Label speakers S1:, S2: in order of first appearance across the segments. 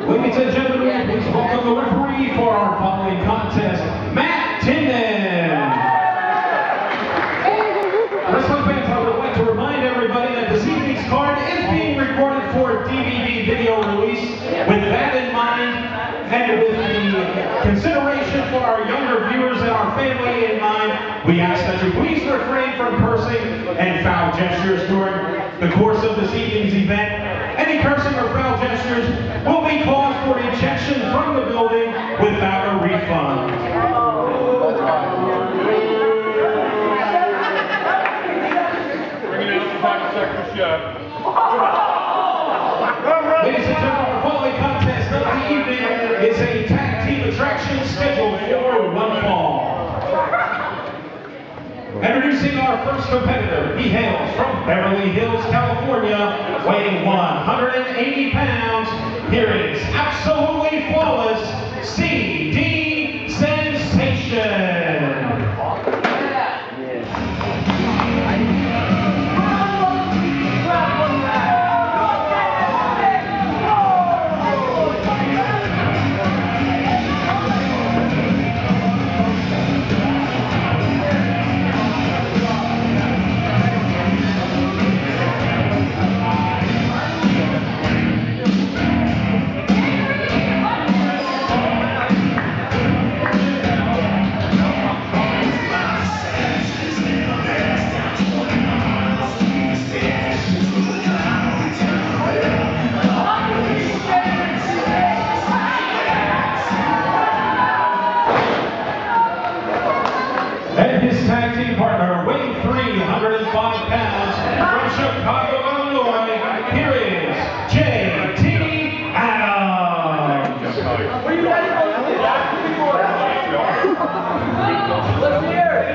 S1: Ladies and gentlemen, please welcome the referee for our following contest, Matt Tinden. Wrestling fans, I would like to remind everybody that this evening's card is being recorded for DVD video release. With that in mind, and with the consideration for our younger viewers and our family in mind, we ask that you please refrain from cursing and foul gestures during the course of this evening's event. Any cursing or foul gestures will be cause for ejection from the building without a refund.
S2: Bringing out the 5-second shot.
S1: Ladies and gentlemen, our following contest of the evening is a tag team attraction scheduled for one fall. Introducing our first competitor, he hails from Beverly Hills, California, weighing 180 pounds. Here is absolutely flawless CD Sensation. And his tag team partner, weighing 305 pounds, from Chicago, Illinois, here is JT Adams.
S3: Let's hear it.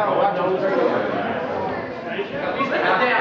S3: down. Watch him.
S1: Down.